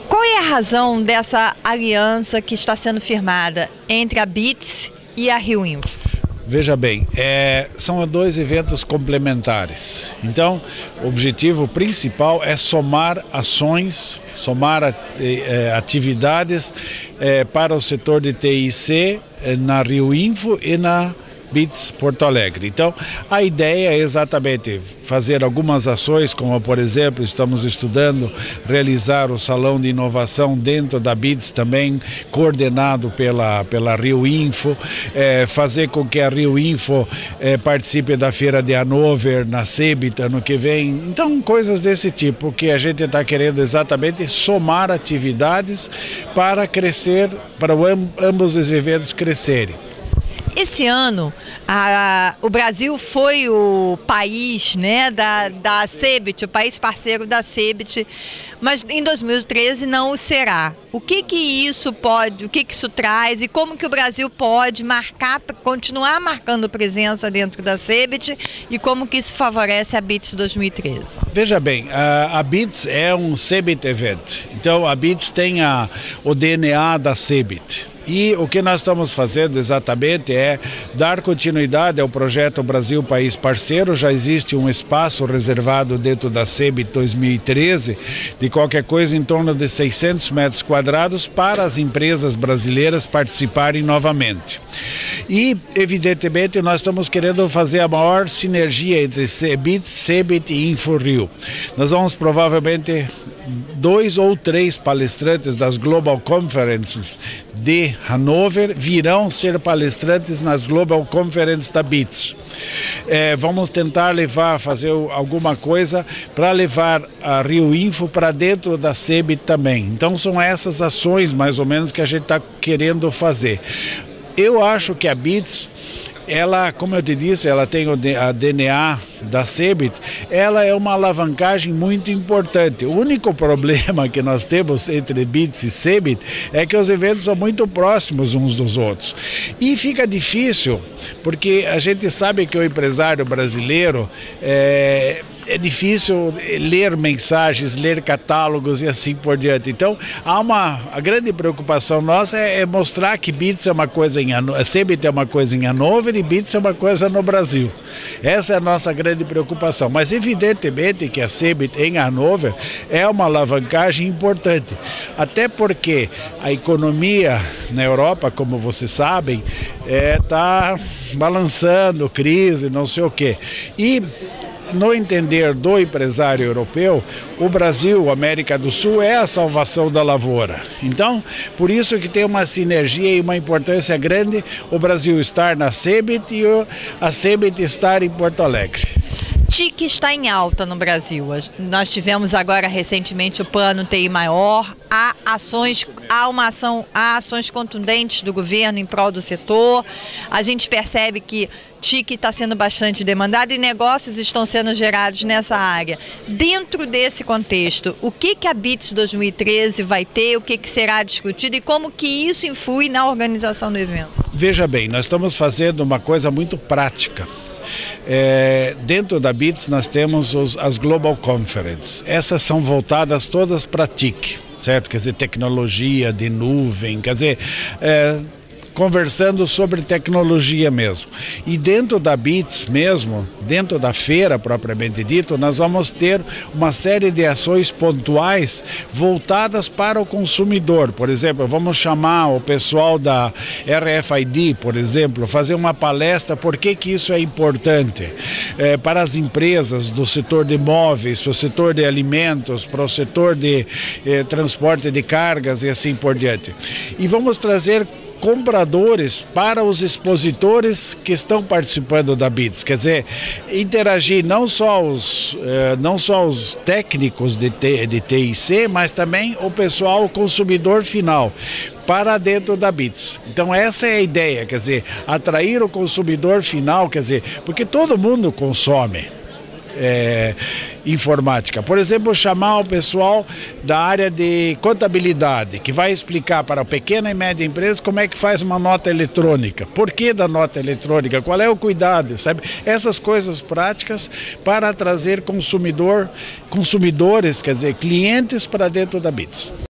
Qual é a razão dessa aliança que está sendo firmada entre a BITS e a Rio Info? Veja bem, são dois eventos complementares. Então, o objetivo principal é somar ações, somar atividades para o setor de TIC na Rio Info e na BITS Porto Alegre. Então, a ideia é exatamente fazer algumas ações, como por exemplo, estamos estudando realizar o Salão de Inovação dentro da BITS também, coordenado pela Rio Info, fazer com que a Rio Info participe da Feira de Hannover, na CeBIT, ano que vem. Então, coisas desse tipo, que a gente está querendo exatamente somar atividades para crescer, para ambos os eventos crescerem. Esse ano, o Brasil foi o país, né, da CeBIT, o país parceiro da CeBIT, mas em 2013 não o será. O que isso traz e como que o Brasil pode continuar marcando presença dentro da CeBIT e como que isso favorece a BITS 2013? Veja bem, a BITS é um CeBIT event, então a BITS tem o DNA da CeBIT. E o que nós estamos fazendo exatamente é dar continuidade ao projeto Brasil País Parceiro. Já existe um espaço reservado dentro da CeBIT 2013, de qualquer coisa em torno de 600 metros quadrados para as empresas brasileiras participarem novamente. E, evidentemente, nós estamos querendo fazer a maior sinergia entre CeBIT e InfoRio. Nós vamos provavelmente 2 ou 3 palestrantes das Global Conferences de Hannover virão ser palestrantes nas Global Conferences da BITS. Vamos tentar fazer alguma coisa para levar a Rio Info para dentro da CeBIT também. Então são essas ações mais ou menos que a gente está querendo fazer. Eu acho que a BITS, ela, como eu te disse, ela tem a DNA da CeBIT, ela é uma alavancagem muito importante. O único problema que nós temos entre BITS e CeBIT é que os eventos são muito próximos uns dos outros. E fica difícil, porque a gente sabe que o empresário brasileiro é difícil ler mensagens, ler catálogos e assim por diante. Então, a grande preocupação nossa é mostrar que BITS é uma coisa CeBIT é uma coisa em Hannover e BITS é uma coisa no Brasil. Essa é a nossa grande preocupação. Mas evidentemente que a CeBIT em Hannover é uma alavancagem importante. Até porque a economia na Europa, como vocês sabem, está balançando, crise, não sei o quê. E no entender do empresário europeu, o Brasil, a América do Sul, é a salvação da lavoura. Então, por isso que tem uma sinergia e uma importância grande o Brasil estar na CeBIT e a CeBIT estar em Porto Alegre. TIC está em alta no Brasil. Nós tivemos agora recentemente o plano TI maior, há ações contundentes do governo em prol do setor. A gente percebe que TIC está sendo bastante demandado e negócios estão sendo gerados nessa área. Dentro desse contexto, o que a BITS 2013 vai ter, o que será discutido e como que isso influi na organização do evento? Veja bem, nós estamos fazendo uma coisa muito prática. Dentro da BITS nós temos as Global Conferences. Essas são voltadas todas para TIC, certo? Quer dizer, tecnologia de nuvem, quer dizer, conversando sobre tecnologia mesmo. E dentro da BITS mesmo, dentro da feira propriamente dito, nós vamos ter uma série de ações pontuais voltadas para o consumidor. Por exemplo, vamos chamar o pessoal da RFID, por exemplo, fazer uma palestra por que isso é importante para as empresas do setor de móveis, para o setor de alimentos, para o setor de transporte de cargas e assim por diante. E vamos trazer compradores para os expositores que estão participando da BITS, quer dizer, interagir não só os técnicos de TIC, mas também o pessoal, o consumidor final, para dentro da BITS. Então essa é a ideia, quer dizer, atrair o consumidor final, quer dizer, porque todo mundo consome informática. Por exemplo, chamar o pessoal da área de contabilidade, que vai explicar para a pequena e média empresa como é que faz uma nota eletrônica, por que da nota eletrônica, qual é o cuidado, sabe? Essas coisas práticas para trazer consumidores, quer dizer, clientes para dentro da BITS.